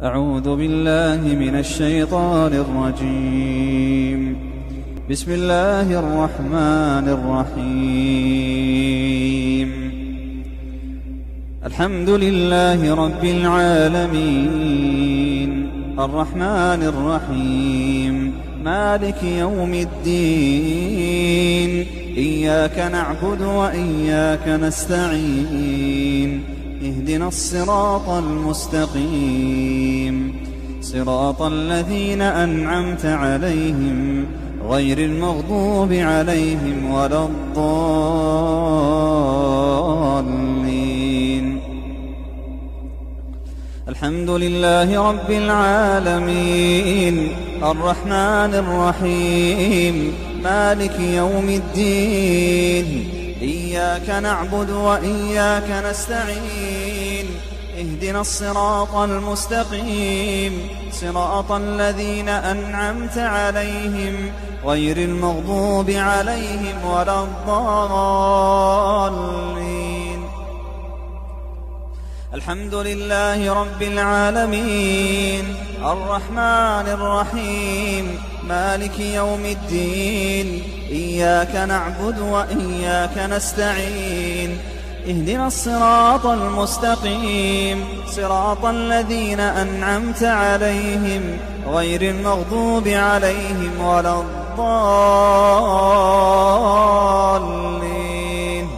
أعوذ بالله من الشيطان الرجيم. بسم الله الرحمن الرحيم. الحمد لله رب العالمين، الرحمن الرحيم، مالك يوم الدين، إياك نعبد وإياك نستعين، اهدنا الصراط المستقيم، صراط الذين أنعمت عليهم غير المغضوب عليهم ولا الضالين. الحمد لله رب العالمين، الرحمن الرحيم، مالك يوم الدين، إياك نعبد وإياك نستعين، اهدنا الصراط المستقيم، صراط الذين أنعمت عليهم غير المغضوب عليهم ولا الضالين. الحمد لله رب العالمين، الرحمن الرحيم، مالك يوم الدين، إياك نعبد وإياك نستعين، اهدنا الصراط المستقيم، صراط الذين أنعمت عليهم غير المغضوب عليهم ولا الضالين.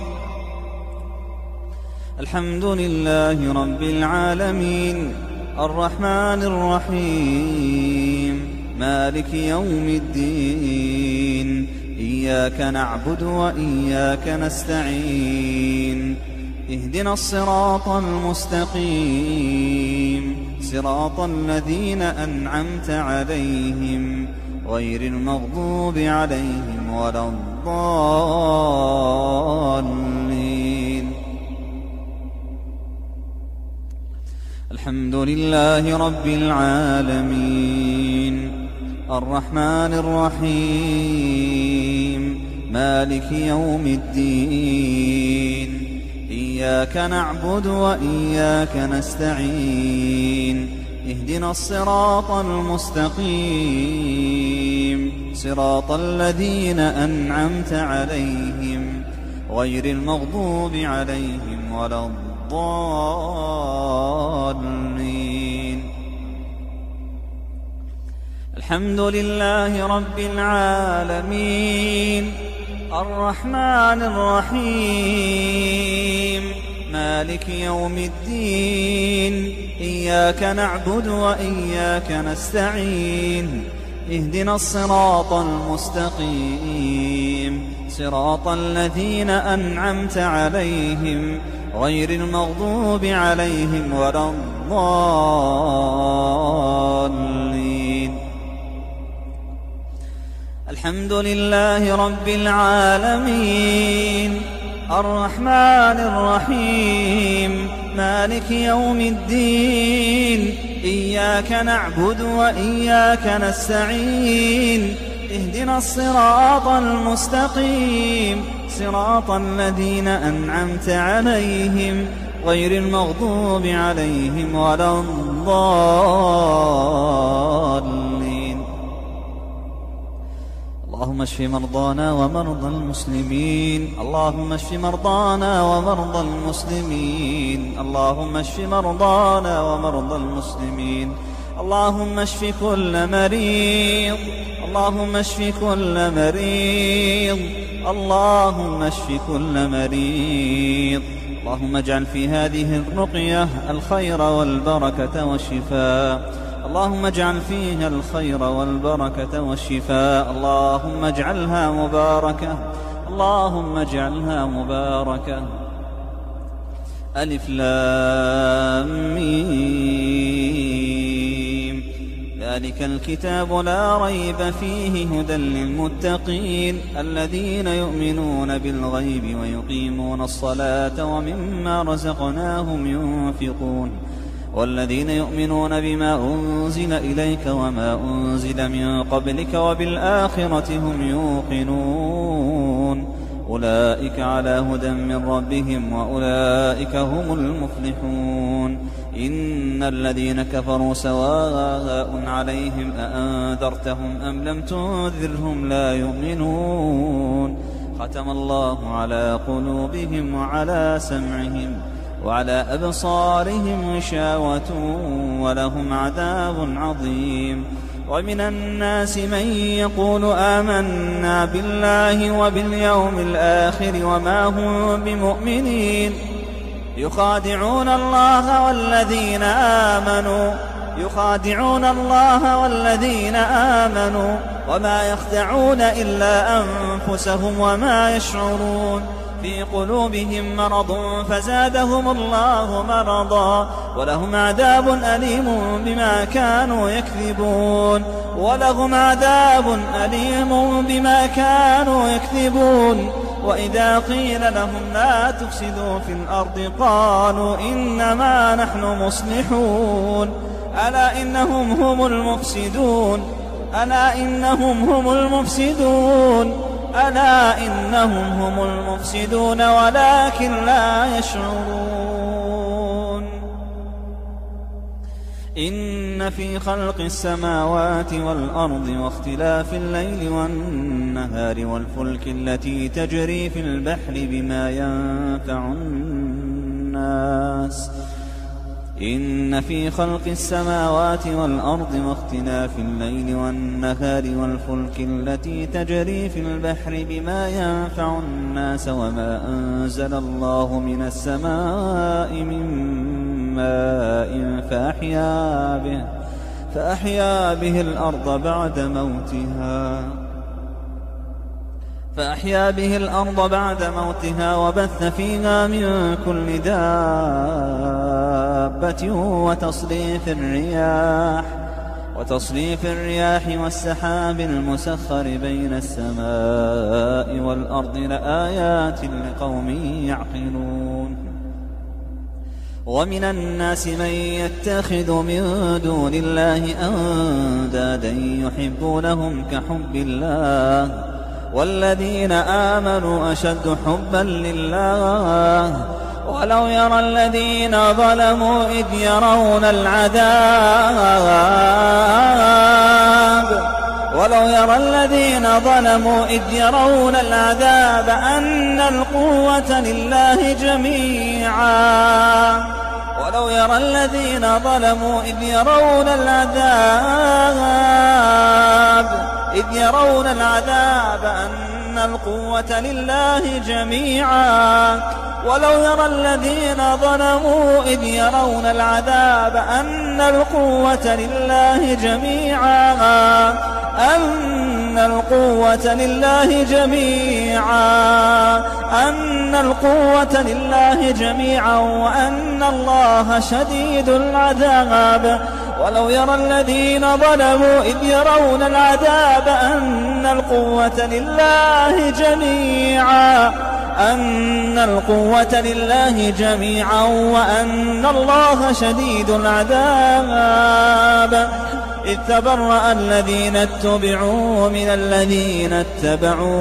الحمد لله رب العالمين، الرحمن الرحيم، مالك يوم الدين، إياك نعبد وإياك نستعين، اهدنا الصراط المستقيم، صراط الذين أنعمت عليهم غير المغضوب عليهم ولا الضالين. الحمد لله رب العالمين، الرحمن الرحيم، مالك يوم الدين، إياك نعبد وإياك نستعين، اهدنا الصراط المستقيم، صراط الذين أنعمت عليهم غير المغضوب عليهم ولا الضالين. الحمد لله رب العالمين، الرحمن الرحيم، مالك يوم الدين، إياك نعبد وإياك نستعين، اهدنا الصراط المستقيم، صراط الذين أنعمت عليهم غير المغضوب عليهم ولا الضالين. الحمد لله رب العالمين، الرحمن الرحيم، مالك يوم الدين، إياك نعبد وإياك نستعين، اهدنا الصراط المستقيم، صراط الذين أنعمت عليهم غير المغضوب عليهم ولا الضالين. اللهم اشف مرضانا ومرضى المسلمين، اللهم اشف مرضانا ومرضى المسلمين، اللهم اشف مرضانا ومرضى المسلمين، اللهم اشف كل مريض، اللهم اشف كل مريض، اللهم اشف كل مريض. اللهم اجعل في هذه الرقية الخير والبركة والشفاء، اللهم اجعل فيها الخير والبركة والشفاء، اللهم اجعلها مباركة، اللهم اجعلها مباركة. ألف لام ميم، ذلك الكتاب لا ريب فيه هدى للمتقين، الذين يؤمنون بالغيب ويقيمون الصلاة ومما رزقناهم ينفقون، والذين يؤمنون بما أنزل إليك وما أنزل من قبلك وبالآخرة هم يوقنون، أولئك على هدى من ربهم وأولئك هم المفلحون. إن الذين كفروا سواء عليهم أأنذرتهم أم لم تنذرهم لا يؤمنون ختم الله على قلوبهم وعلى سمعهم وعلى أبصارهم غشاوة ولهم عذاب عظيم ومن الناس من يقول آمنا بالله وباليوم الآخر وما هم بمؤمنين يخادعون الله والذين آمنوا وما يخدعون إلا أنفسهم وما يشعرون في قلوبهم مرض فزادهم الله مرضا ولهم عذاب أليم بما كانوا يكذبون وإذا قيل لهم لا تفسدوا في الأرض قالوا إنما نحن مصلحون ألا إنهم هم المفسدون ولكن لا يشعرون إن في خلق السماوات والأرض واختلاف الليل والنهار والفلك التي تجري في البحر بما ينفع الناس إن في خلق السماوات والأرض واختلاف الليل والنهار والفلك التي تجري في البحر بما ينفع الناس وما أنزل الله من السماء من ماء فأحيا به الأرض بعد موتها وبث فيها من كل دابة وتصريف الرياح والسحاب المسخر بين السماء والأرض لآيات لقوم يعقلون ومن الناس من يتخذ من دون الله أندادا يحبونهم كحب الله والذين آمنوا أشد حبا لله ولو يرى الذين ظلموا إذ يرون العذاب أن القوة لله جميعا ولو يرى الذين ظلموا إذ يرون العذاب أن القوة لله جميعا وأن الله شديد العذاب ولو يرى الذين ظلموا إذ يرون العذاب أن القوة لله جميعا وأن الله شديد العذاب إذ تبرأ الذين اتبعوا من الذين اتبعوا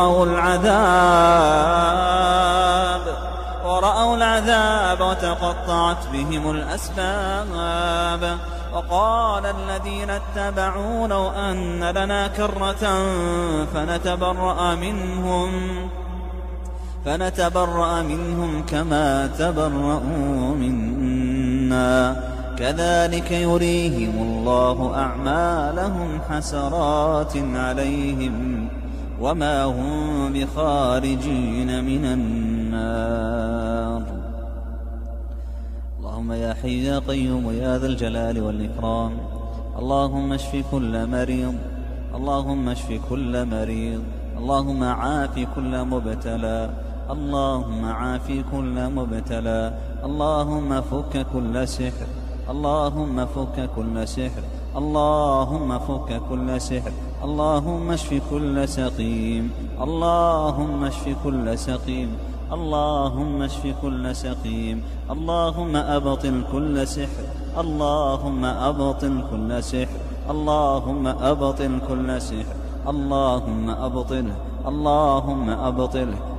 ورأوا العذاب وتقطعت بهم الأسباب وقال الذين اتبعوا لو أن لنا كرة فنتبرأ منهم كما تبرؤوا منا كذلك يريهم الله أعمالهم حسرات عليهم وما هم بخارجين من النار. اللهم يا حي يا قيوم يا ذا الجلال والإكرام اللهم اشف كل مريض اللهم عاف كل مبتلى اللهم فك كل سحر اللهم فك كل سحر اللهم اشف كل سقيم اللهم أبطل كل سحر اللهم أبطله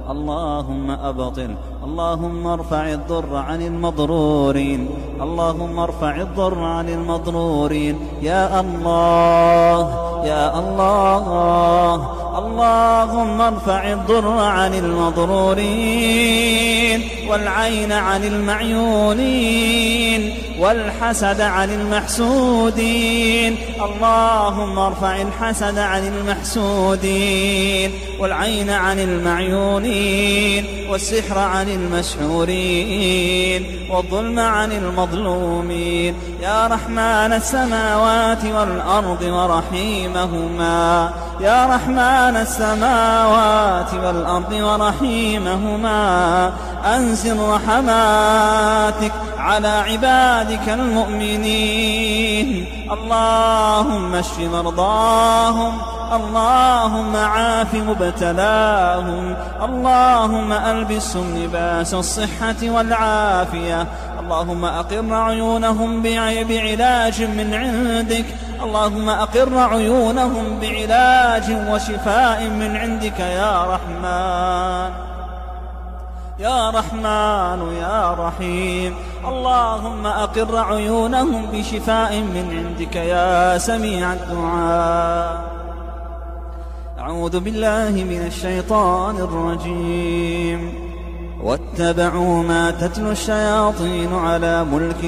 اللهم أبطل. اللهم ارفع الضر عن المضرورين. اللهم ارفع الضر عن المضرورين يا الله يا الله. اللهم ارفع الضر عن المضرورين والعين عن المعيونين والحسد عن المحسودين. اللهم ارفع الحسد عن المحسودين والعين عن المعيونين والسحر عن المسحورين والظلم عن المظلومين يا رحمن السماوات والأرض ورحيمهما. يا رحمن السماوات والأرض ورحيمهما أنزل رحماتك على عبادك المؤمنين. اللهم اشف مرضاهم. اللهم عاف مبتلاهم. اللهم ألبسهم لباس الصحة والعافية. اللهم أقر عيونهم بعلاج من عندك. اللهم أقر عيونهم بعلاج وشفاء من عندك يا رحمن يا رحمن يا رحيم. اللهم أقر عيونهم بشفاء من عندك يا سميع الدعاء. أعوذ بالله من الشيطان الرجيم. واتبعوا ما تتلو الشياطين على ملك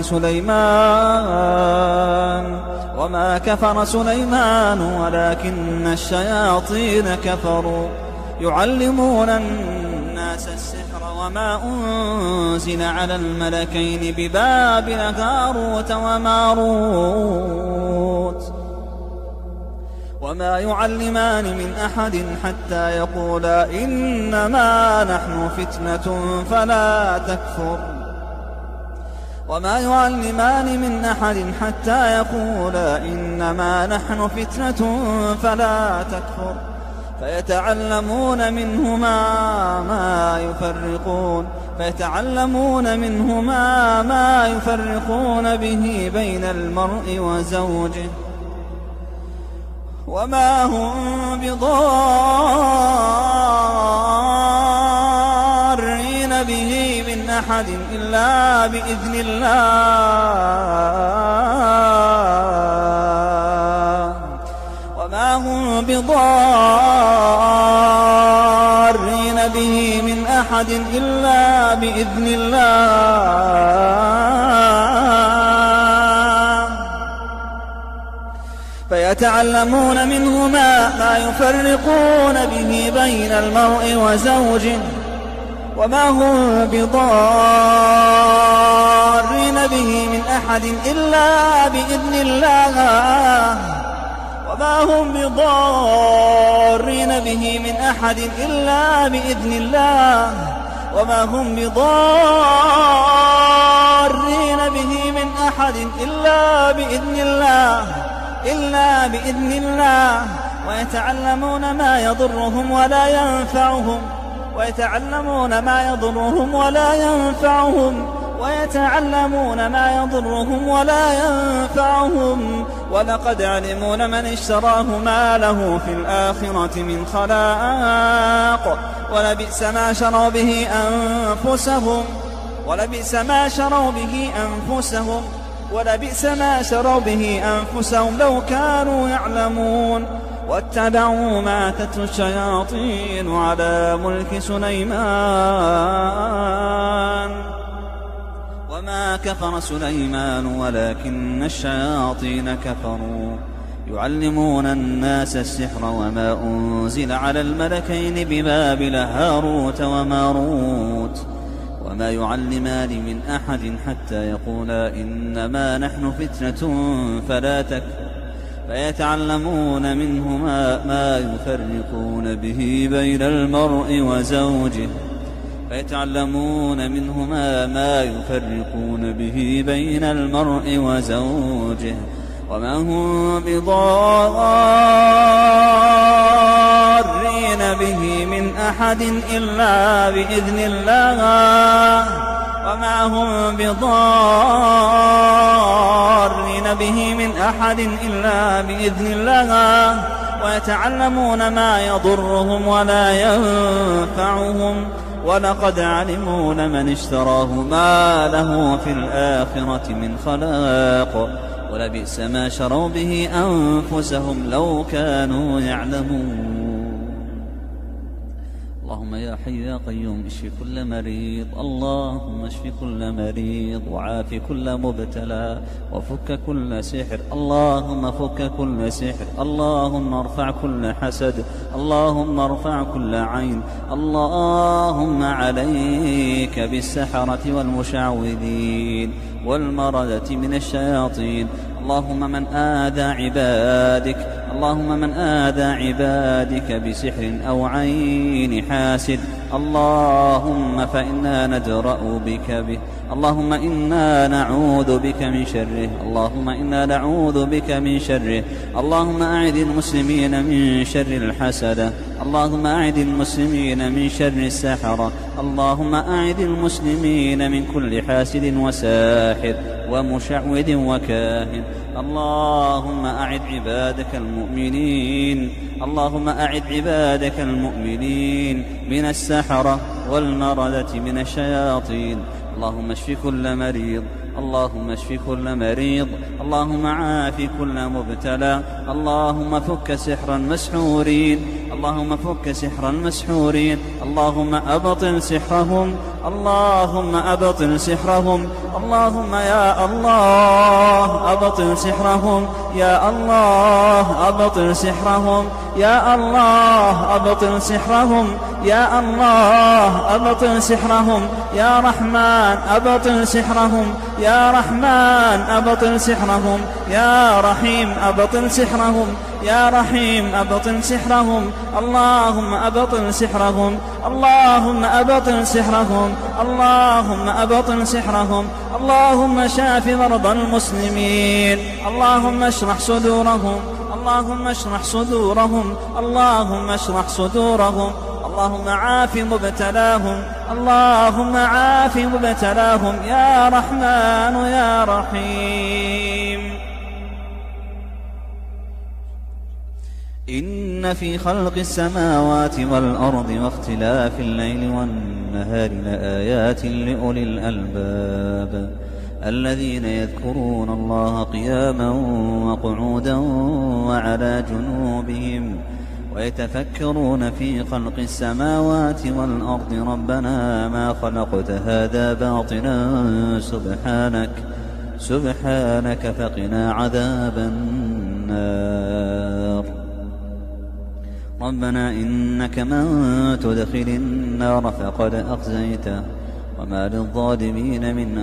سليمان وما كفر سليمان ولكن الشياطين كفروا يعلمون الناس السحر وما أنزل على الملكين ببابل هاروت وماروت وما يعلمان من أحد حتى يقولا إنما نحن فتنة فلا تكفر. وما يعلمان من أحد حتى يقولا إنما نحن فتنة فلا تكفر. فيتعلمون منهما ما يفرقون به بين المرء وزوجه وما هم بضارين به من أحد إلا بإذن الله. وما هم بضارين به من أحد إلا بإذن الله. فيتعلمون منهما ما يفرقون به بين المرء وزوجه وما هم بضارين به من أحد إلا بإذن الله. وما هم بضارين به من أحد إلا بإذن الله. وما هم بضارين به من أحد إلا بإذن الله. ويتعلمون ما يضرهم ولا ينفعهم ولقد علموا لمن اشتراه ما له في الآخرة من خلاق ولبئس ما شروا به أنفسهم لو كانوا يعلمون. واتبعوا ما تتلو الشياطين على ملك سليمان وما كفر سليمان ولكن الشياطين كفروا يعلمون الناس السحر وما أنزل على الملكين ببابل هاروت وماروت وما يعلمان من أحد حتى يقولا إنما نحن فتنة فلا تكفر. فيتعلمون منهما ما يفرقون به بين المرء وزوجه وما هم بضارين به من أحد إلا بإذن الله. وما هم بضارين به من أحد إلا بإذن الله. ويتعلمون ما يضرهم ولا ينفعهم ولقد علموا لمن اشتراه ما له في الآخرة من خلاق ولبئس ما شروا به أنفسهم لو كانوا يعلمون. اللهم يا حي يا قيوم اشف كل مريض، اللهم اشف كل مريض وعاف كل مبتلى وفك كل سحر، اللهم فك كل سحر، اللهم ارفع كل حسد، اللهم ارفع كل عين، اللهم عليك بالسحرة والمشعوذين والمردة من الشياطين، اللهم من آذى عبادك، اللهم من آذى عبادك بسحر أو عين حاسد، اللهم فإنا ندرأ بك به، اللهم إنا نعوذ بك من شره، اللهم إنا نعوذ بك من شره، اللهم أعذ المسلمين من شر الحسدة، اللهم أعذ المسلمين من شر السحرة، اللهم أعذ المسلمين من كل حاسد وساحر ومشعوذ وكاهن، اللهم أعذ عبادك المؤمنين، اللهم أعذ عبادك المؤمنين من السحرة والمردة من الشياطين، اللهم اشف كل مريض، اللهم اشف كل مريض، اللهم عاف كل مبتلى، اللهم فك سحر المسحورين، اللهم فك سحر المسحورين، اللهم أبطل سحرهم، اللهم أبطل سحرهم، اللهم يا الله أبطل سحرهم، يا الله أبطل سحرهم، يا الله أبطل سحرهم، يا الله أبطل سحرهم، يا رحمن أبطل سحرهم، يا رحمن أبطل سحرهم، يا رحيم أبطل سحرهم، يا رحيم أبطل سحرهم، اللهم أبطل سحرهم، اللهم أبطل سحرهم، اللهم أبطل سحرهم، اللهم شاف مرضى المسلمين، اللهم اشرح صدورهم، اللهم اشرح صدورهم، اللهم اشرح صدورهم، اللهم عاف مبتلاهم، اللهم عاف مبتلاهم يا رحمن يا رحيم. إن في خلق السماوات والأرض واختلاف الليل والنهار لآيات لأولي الألباب الذين يذكرون الله قياما وقعودا وعلى جنوبهم ويتفكرون في خلق السماوات والأرض ربنا ما خلقت هذا باطلا سبحانك فقنا عذاب النار. ربنا إنك من تدخل النار فقد أخزيته وما للظالمين من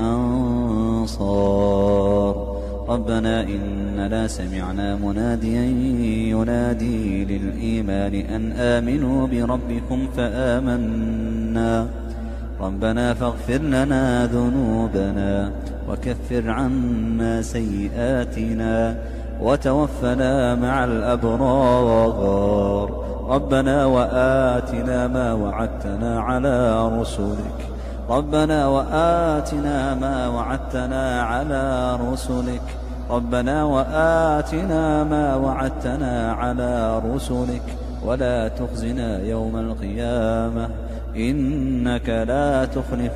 أنصار. ربنا إننا سمعنا مناديا ينادي للإيمان أن آمنوا بربكم فآمنا. ربنا فاغفر لنا ذنوبنا وكفر عنا سيئاتنا وتوفنا مع الأبرار. ربنا وآتنا ما وعدتنا على رسلك، ربنا وآتنا ما وعدتنا على رسلك، ربنا وآتنا ما وعدتنا على رسلك ولا تخزنا يوم القيامة إنك لا تخلف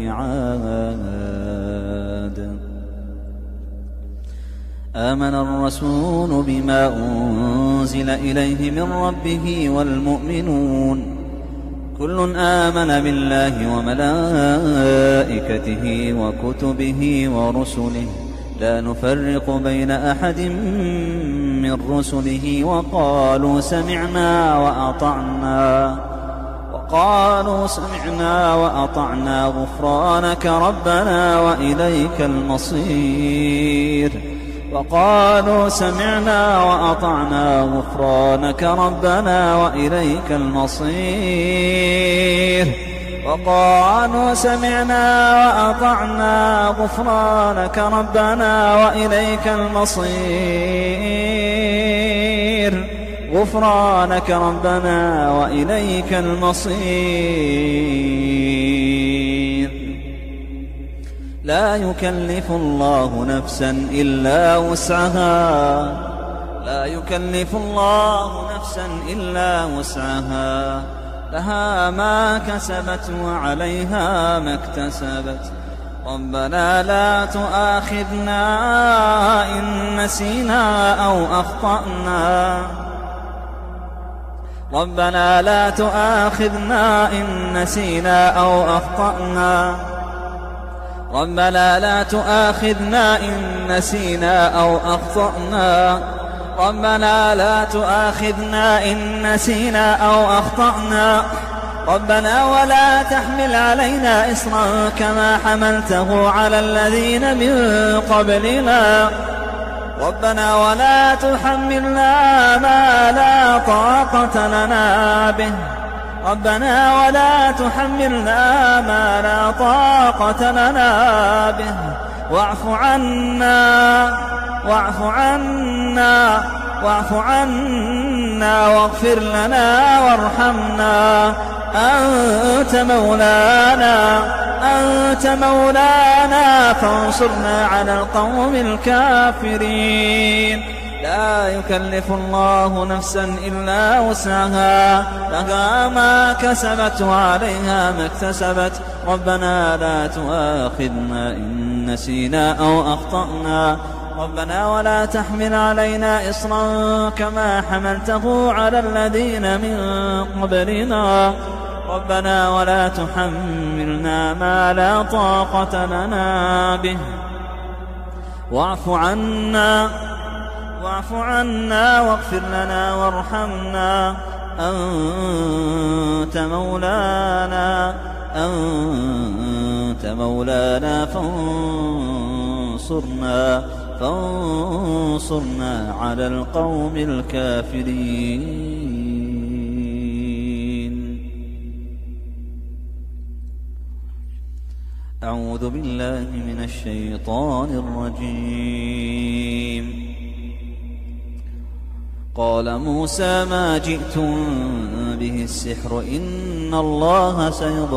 الميعاد. آمن الرسول بما أنزل إليه من ربه والمؤمنون كل آمن بالله وملائكته وكتبه ورسله لا نفرق بين أحد من رسله وقالوا سمعنا وأطعنا غفرانك ربنا وإليك المصير. وقالوا سمعنا وأطعنا غفرانك ربنا وإليك المصير. وقالوا سمعنا وأطعنا غفرانك ربنا وإليك المصير. غفرانك ربنا وإليك المصير. لا يكلف الله نفسا إلا وسعها لا يكلف الله نفسا إلا وسعها لها ما كسبت وعليها ما اكتسبت ربنا لا تؤاخذنا إن نسينا أو أخطأنا ربنا لا تؤاخذنا إن نسينا أو أخطأنا ربنا لا تؤاخذنا إن نسينا أو أخطأنا ربنا لا تؤاخذنا إن نسينا أو أخطأنا ربنا ولا تحمل علينا إصرا كما حملته على الذين من قبلنا ربنا ولا تحملنا ما لا طاقة لنا به ربنا ولا تحملنا ما لا طاقة لنا به واعف عنا واغفر لنا وارحمنا أنت مولانا فانصرنا على القوم الكافرين لا يكلف الله نفسا إلا وسعها لها ما كسبت وعليها ما اكتسبت ربنا لا تؤاخذنا إن نسينا أو أخطأنا ربنا ولا تحمل علينا إصرا كما حملته على الذين من قبلنا ربنا ولا تحملنا ما لا طاقة لنا به واعف عنا واغفر لنا وارحمنا أنت مولانا فانصرنا على القوم الكافرين. أعوذ بالله من الشيطان الرجيم. قال موسى ما جئتم به السحر إن الله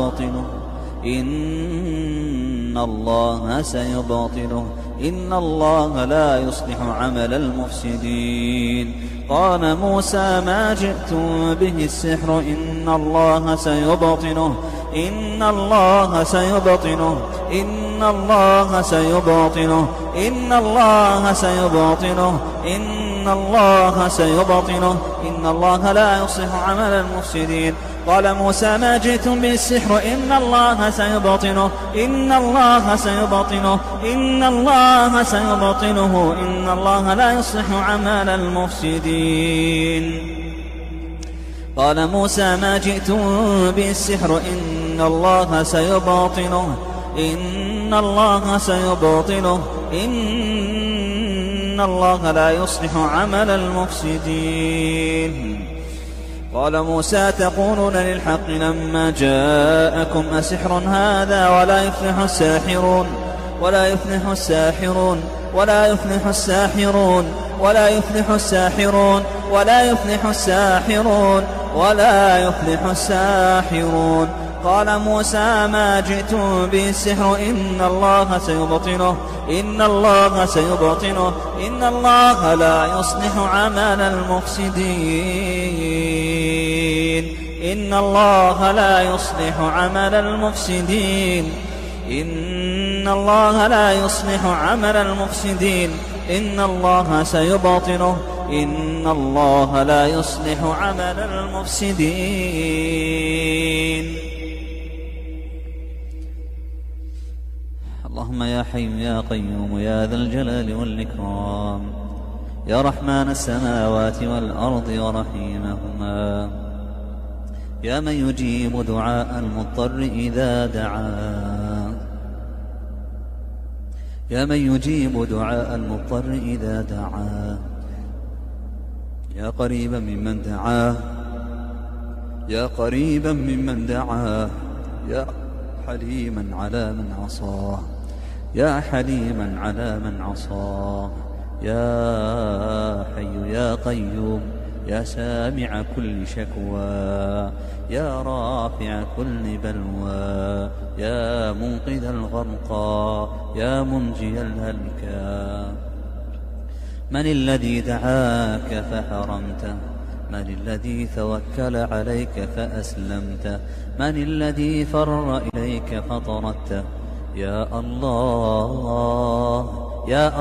سيبطله إن الله لا يصلح عمل المفسدين. قال موسى ما جئتم به السحر إن الله سيبطله إن الله سيبطله إن الله سيبطله إن الله سيبطله إن الله سيبطله إن الله لا يصلح عمل المفسدين. قال موسى ما جئتم به السحر إن الله سيبطله إن الله سيبطله إن الله سيبطله إن الله لا يصلح عمل المفسدين. قال موسى ما جئتم به السحر إن الله سيبطله إن الله سيبطله إن الله لا يصلح عمل المفسدين. قال موسى تقولون للحق لما جاءكم أسحر هذا ولا يفلح الساحرون ولا يفلح الساحرون ولا يفلح الساحرون ولا يفلح الساحرون ولا يفلح الساحرون ولا يفلح الساحرون. قال موسى ما جئتم به السحر إن الله سيبطله إن الله سيبطله إن الله لا يصلح عمل المفسدين إن الله لا يصلح عمل المفسدين إن الله لا يصلح عمل المفسدين إن الله سيبطله إن الله لا يصلح عمل المفسدين. اللهم يا حي يا قيوم يا ذا الجلال والإكرام يا رحمن السماوات والأرض ورحيمهما يا من يجيب دعاء المضطر إذا دعاه يا من يجيب دعاء المضطر إذا دعاه يا قريبا ممن دعاه يا قريبا ممن دعاه يا حليما على من عصاه يا حليما على من عصاه يا حي يا قيوم يا سامع كل شكوى يا رافع كل بلوى يا منقذ الغرقى يا منجي الهلكى. من الذي دعاك فحرمته؟ من الذي توكل عليك فأسلمته؟ من الذي فر إليك فطردته؟ يا الله يا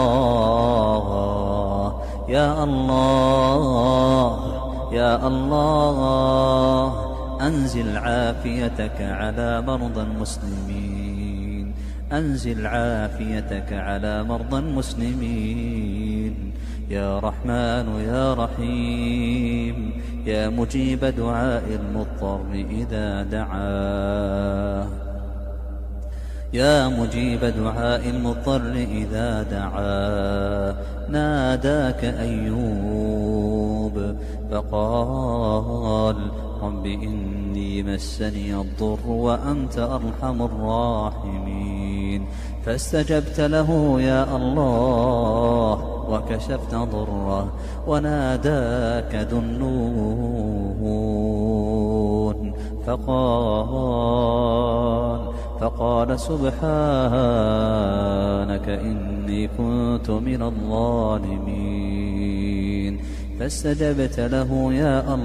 الله يا الله يا الله، أنزل عافيتك على مرضى المسلمين، أنزل عافيتك على مرضى المسلمين. يا رحمن يا رحيم، يا مجيب دعاء المضطر إذا دعاه، يا مجيب دعاء المضطر إذا دعاه. ناداك أيوب فقال رب إني مسني الضر وأنت أرحم الراحمين، فاستجبت له يا الله وكشفت ضره. وناداك ذو النون فقال سبحانك إني كنت من الظالمين، فاستجبت له يا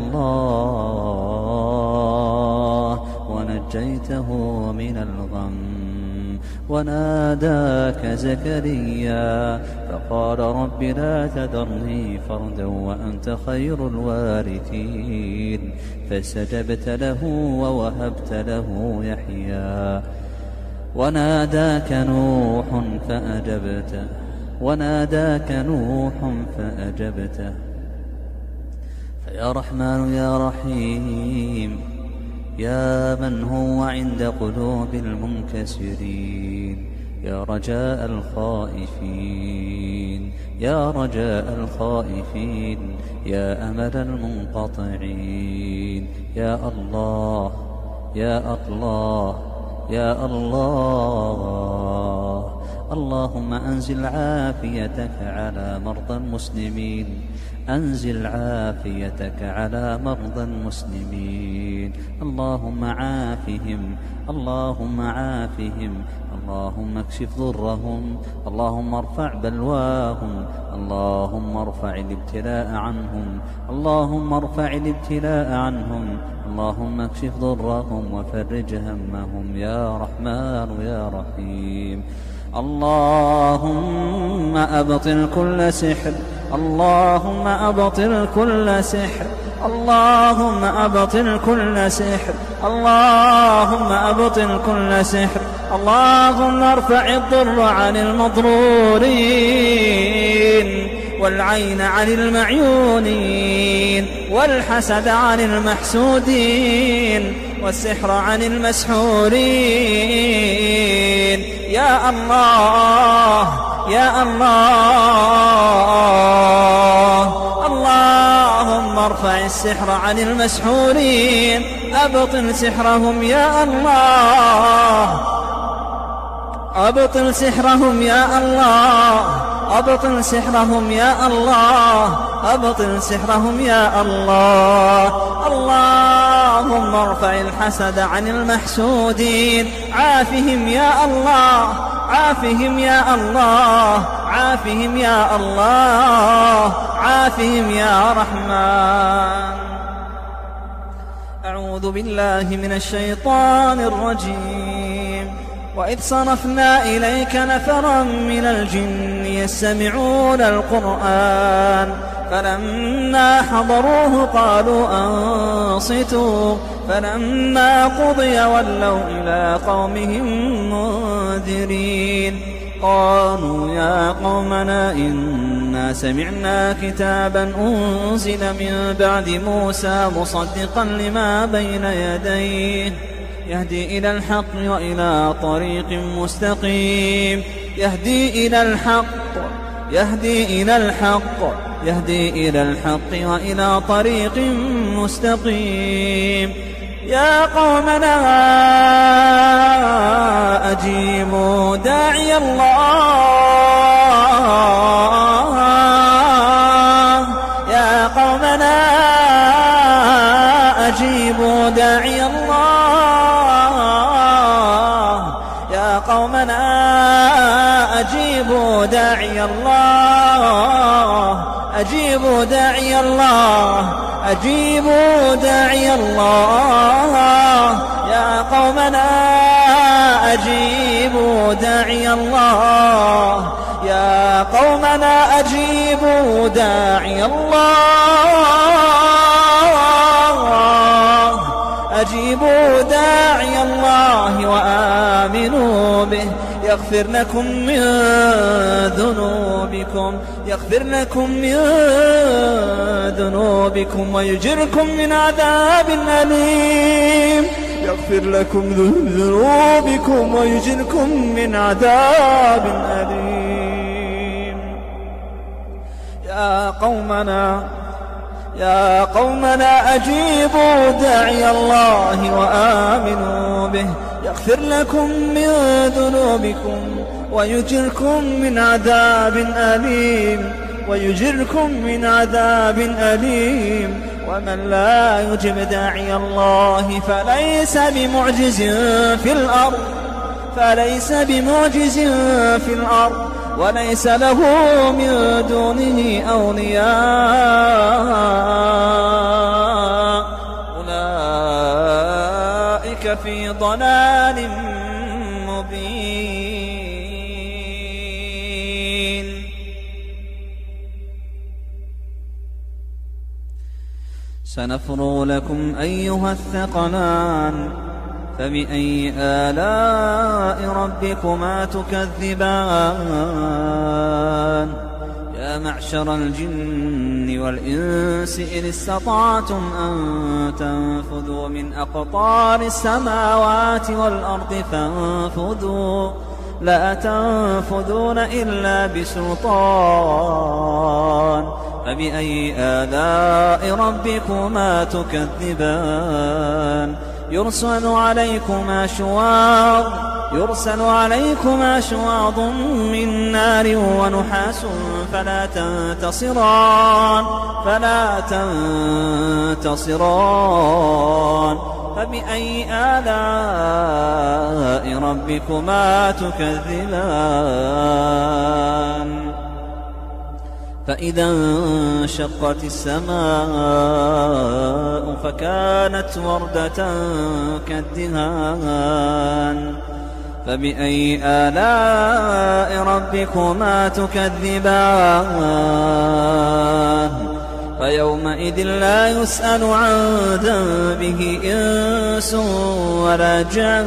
الله ونجيته من الغم. وناداك زكريا فقال رب لا تذرني فردا وأنت خير الوارثين، فاستجبت له ووهبت له يحيى. وناداك نوح فأجبته، وناداك نوح فأجبته. فيا رحمن يا رحيم، يا من هو عند قلوب المنكسرين، يا رجاء الخائفين، يا رجاء الخائفين، يا أمل المنقطعين. يا الله يا الله يا الله، اللهم أنزل عافيتك على مرضى المسلمين، أنزل عافيتك على مرضى المسلمين. اللهم عافهم، اللهم عافهم، اللهم اكشف ضرهم، اللهم ارفع بلواهم، اللهم ارفع الابتلاء عنهم، اللهم ارفع الابتلاء عنهم، اللهم اكشف ضرهم وفرج همهم يا رحمن يا رحيم. اللهم أبطل كل سحر، اللهم أبطل كل سحر، اللهم أبطل كل سحر، اللهم أبطل كل سحر. اللهم ارفع الضر عن المضرورين، والعين عن المعيونين، والحسد عن المحسودين، والسحر عن المسحورين. يا الله يا الله، اللهم ارفع السحر عن المسحورين، أبطل سحرهم يا الله، أبطل سحرهم يا الله، أبطل سحرهم يا الله، أبطل سحرهم يا الله. اللهم ارفع الحسد عن المحسودين، عافهم يا الله، عافهم يا الله، عافهم يا الله، عافهم يا رحمن. أعوذ بالله من الشيطان الرجيم. وإذ صرفنا إليك نفرا من الجن يستمعون القرآن فلما حضروه قالوا أنصتوا، فلما قضي ولوا إلى قومهم منذرين. قالوا يا قومنا إنا سمعنا كتابا أنزل من بعد موسى مصدقا لما بين يديه يهدي إلى الحق وإلى طريق مستقيم، يهدي إلى الحق، يهدي إلى الحق، يهدي إلى الحق وإلى طريق مستقيم. يا قومنا أجيبوا داعي الله، يا قومنا أجيبوا داعي الله، يا قومنا أجيبوا داعي الله أجيبوا داعي الله، أجيبوا داعي الله، يا قومنا أجيبوا داعي الله، يا قومنا أجيبوا داعي الله، أجيبوا داعي الله وآمنوا به يغفر لكم من ذنوبكم، يغفر لكم من ذنوبكم ويجركم من عذاب أليم، يغفر لكم ذنوبكم ويجركم من عذاب أليم. يا قومنا أجيبوا داعي الله وآمنوا به يغفر لكم من ذنوبكم ويجركم من عذاب أليم، ويجركم من عذاب أليم. ومن لا يجب داعي الله فليس بمعجز في الأرض، فليس بمعجز في الأرض وليس له من دونه أولياء، أولئك في ضلال مبين. سنفرغ لكم أيها الثقلان، فبأي آلاء ربكما تكذبان؟ يا معشر الجن والإنس إن استطعتم أن تنفذوا من أقطار السماوات والأرض فانفذوا، لا تنفذون إلا بسلطان. فبأي آلاء ربكما تكذبان؟ يرسل عليكما شواظ من نار ونحاس فلا تنتصران. فبأي آلاء ربكما تكذبان؟ فإذا انشقت السماء فكانت وردة كالدهان. فبأي آلاء ربكما تكذبان؟ فيومئذ لا يسأل عن ذنبه إنس ولا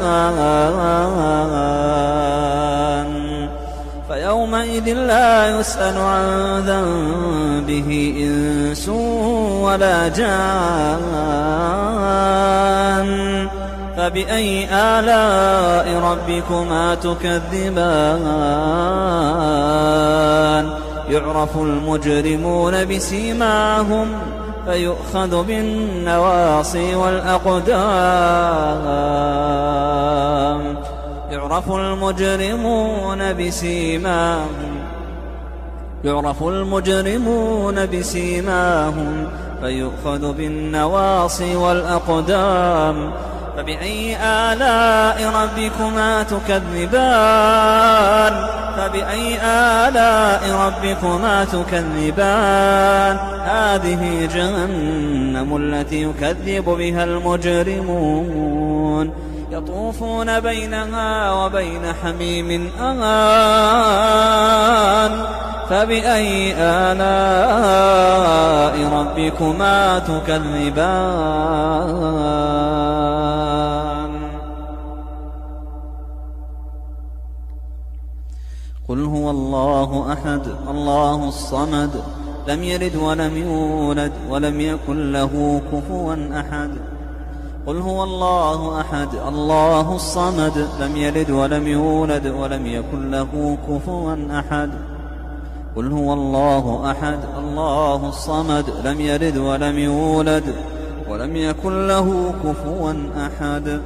جان، فيومئذ لا يسأل عن ذنبه إنس ولا جان. فبأي آلاء ربكما تكذبان؟ يعرف المجرمون بسيماهم فيؤخذ بالنواصي والأقدام. يعرف المجرمون بسيماهم فيؤخذ بالنواصي والأقدام. فبأي آلاء ربكما تكذبان؟ فبأي آلاء ربكما تكذبان؟ هذه جهنم التي يكذب بها المجرمون، يطوفون بينها وبين حميم آن. فبأي آلاء ربكما تكذبان؟ قل هو الله أحد الله الصمد لم يلد ولم يولد ولم يكن له كفوا أحد. قل هو الله أحد الله الصمد لم يلد ولم يولد ولم يكن له كفوا أحد. قل هو الله أحد الله الصمد لم يلد ولم يولد ولم يكن له كفوا أحد.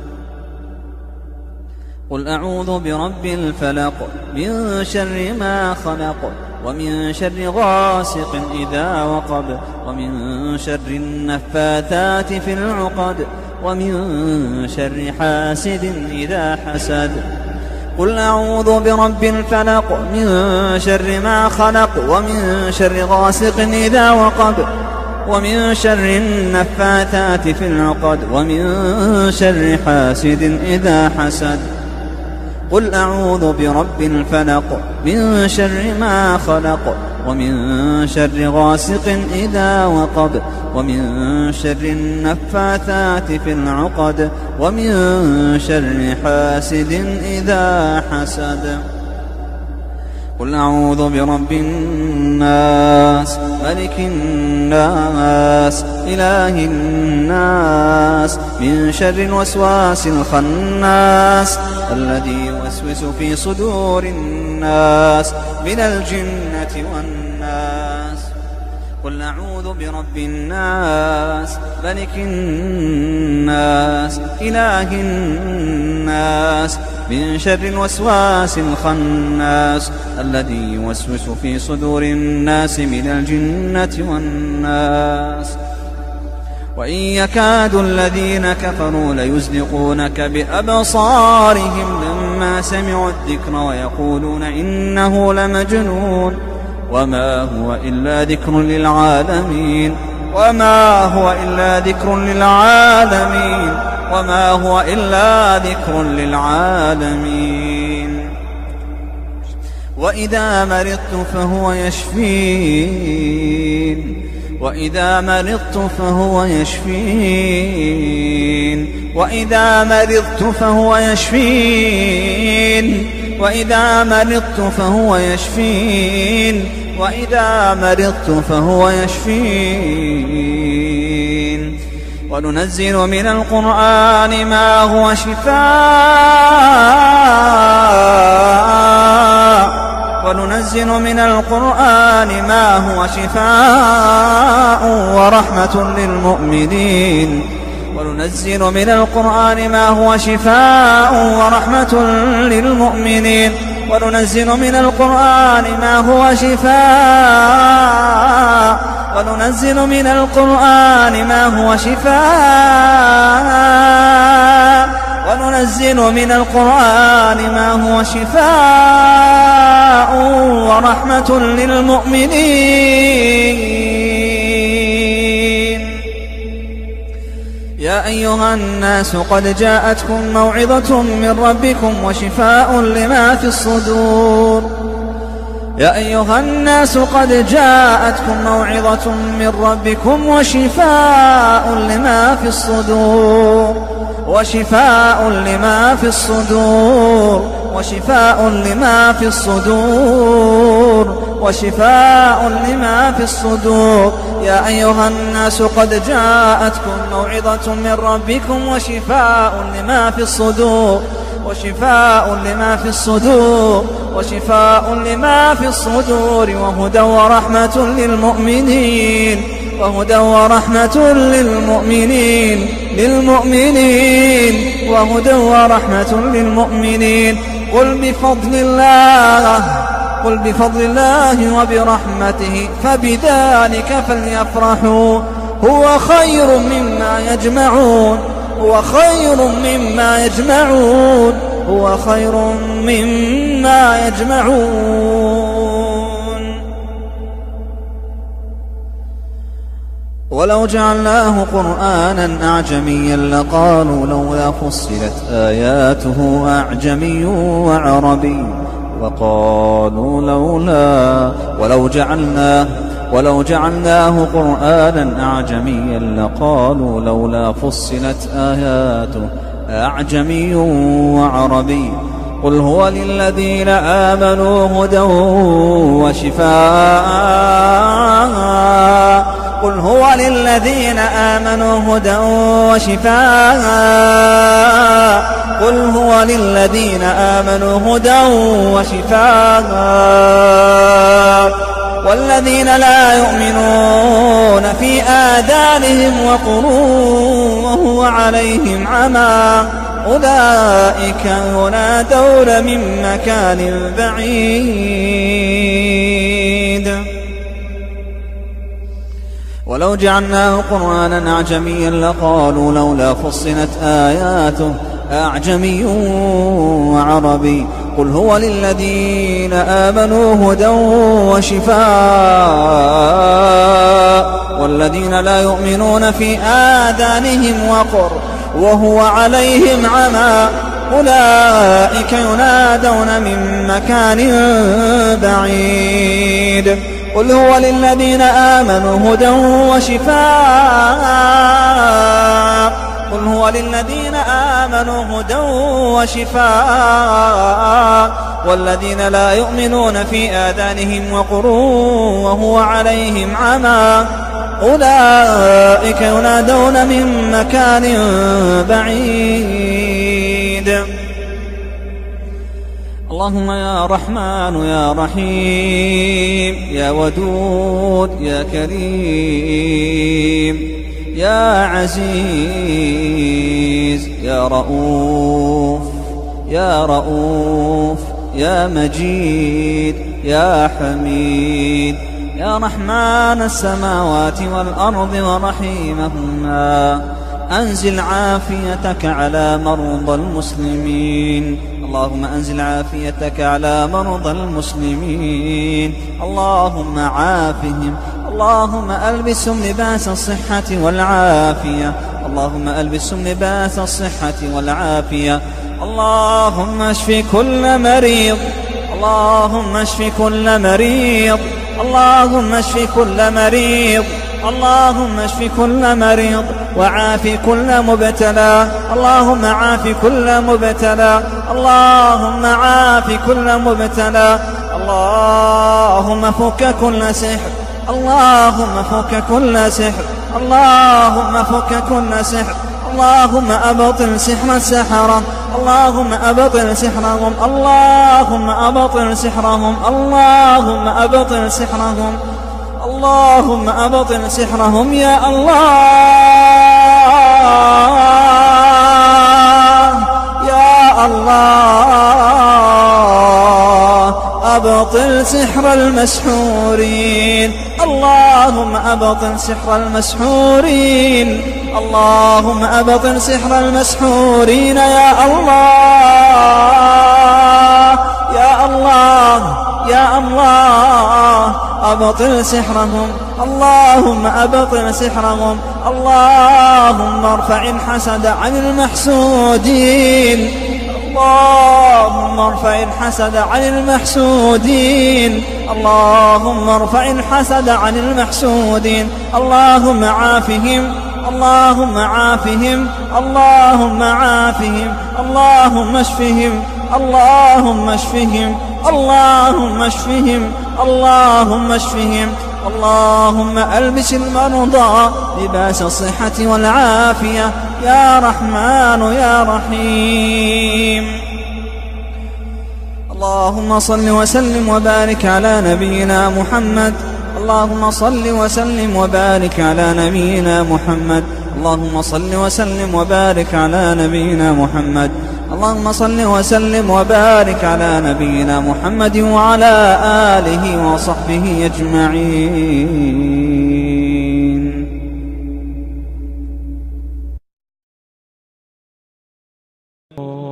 قل أعوذ برب الفلق من شر ما خلق ومن شر غاسق إذا وقب ومن شر النفاثات في العقد ومن شر حاسد إذا حسد. قل أعوذ برب الفلق من شر ما خلق ومن شر غاسق إذا وقب ومن شر النفاثات في العقد ومن شر حاسد إذا حسد. قل أعوذ برب الفلق من شر ما خلق ومن شر غاسق إذا وقب ومن شر النفاثات في العقد ومن شر حاسد إذا حسد. قل أعوذ برب الناس ملك الناس إله الناس من شر الوسواس الخناس الذي يوسوس في صدور الناس من الجنة والناس. قل أعوذ برب الناس ملك الناس إله الناس من شر الوسواس الخناس الذي يوسوس في صدور الناس من الجنة والناس. وإن يكاد الذين كفروا ليزلقونك بأبصارهم لما سمعوا الذكر ويقولون إنه لمجنون وما هو إلا ذكر للعالمين وما هو إلا ذكر للعالمين وما هو إلا ذكر للعالمين. وإذا مرضت فهو يشفين وإذا مرضت فهو يشفين وإذا مرضت فهو يشفين وإذا مرضت فهو يشفين وإذا مرضت فهو يشفين. وننزل من القرآن ما هو شفاء وننزل من القرآن ما هو شفاء ورحمة للمؤمنين وننزل من القرآن ما هو شفاء ورحمة للمؤمنين وننزل من القرآن ما هو شفاء وننزل من القرآن ما هو شفاء وننزل من القرآن ما هو شفاء ورحمة للمؤمنين. يا أيها الناس قد جاءتكم موعظة من ربكم وشفاء لما في الصدور. يا أيها الناس قد جاءتكم موعظة من ربكم وشفاء لما في الصدور وشفاء لما في الصدور وشفاء لما في الصدور وشفاء لما في الصدور. يا أيها الناس قد جاءتكم موعظة من ربكم وشفاء لما في الصدور وشفاء لما في الصدور وشفاء لما في الصدور وهدى ورحمة للمؤمنين وهدى ورحمة للمؤمنين وهدى ورحمة للمؤمنين. قل بفضل الله وبرحمته فبذلك فليفرحوا هو خير مما يجمعون هو خير مما يجمعون هو خير مما يجمعون. ولو جعلناه قرآنا أعجميا لقالوا لولا فصلت آياته أعجمي وعربي وقالوا لولا ولو جعلناه قرآنا أعجميا لقالوا لولا فصلت آياته أعجمي وعربي. قل هو للذين آمنوا هدى وشفاء قل هو للذين آمنوا هدى وشفاء قل هو للذين آمنوا هدى وشفاء. والذين لا يؤمنون في آذانهم وقر وهو عليهم عمى أولئك ينادون من مكان بعيد. ولو جعلناه قرآنا أعجميا لقالوا لولا فصلت آياته أعجمي وعربي قل هو للذين آمنوا هدى وشفاء والذين لا يؤمنون في آذانهم وقر وهو عليهم عمى أولئك ينادون من مكان بعيد قل هو للذين آمنوا هدى وشفاء قل هو للذين آمنوا هدى وشفاء والذين لا يؤمنون في آذانهم وقر وهو عليهم عمى أولئك ينادون من مكان بعيد اللهم يا رحمن يا رحيم يا ودود يا كريم يا عزيز يا رؤوف يا رؤوف يا مجيد يا حميد يا رحمن السماوات والأرض ورحيمهما أنزل عافيتك على مرضى المسلمين اللهم أنزل عافيتك على مرضى المسلمين اللهم عافهم اللهم ألبسهم لباس الصحة والعافية اللهم ألبسهم لباس الصحة والعافية اللهم اشف كل مريض اللهم اشف كل مريض اللهم اشف كل مريض اللهم اشف كل مريض وعاف كل مبتلى اللهم عاف كل مبتلى اللهم عاف كل مبتلى اللهم فك كل سحر اللهم فك كل سحر اللهم فك كل سحر اللهم أبطل سحر السحرة اللهم أبطل سحرهم اللهم أبطل سحرهم اللهم أبطل سحرهم اللهم أبطل سحرهم يا الله يا الله أبطل سحر المسحورين اللهم أبطل سحر المسحورين اللهم أبطل سحر المسحورين يا الله يا الله يا الله أبطل سحرهم اللهم أبطل سحرهم اللهم ارفع الحسد عن المحسودين اللهم ارفع الحسد عن المحسودين اللهم ارفع الحسد عن المحسودين اللهم عافهم اللهم عافهم اللهم عافهم اللهم اشفهم اللهم اشفهم اللهم اشفهم اللهم اشفهم اللهم ألبس المرضى لباس الصحة والعافية يا رحمن يا رحيم اللهم صل وسلم وبارك على نبينا محمد اللهم صل وسلم وبارك على نبينا محمد اللهم صل وسلم وبارك على نبينا محمد اللهم صل وسلم وبارك على نبينا محمد وعلى آله وصحبه أجمعين.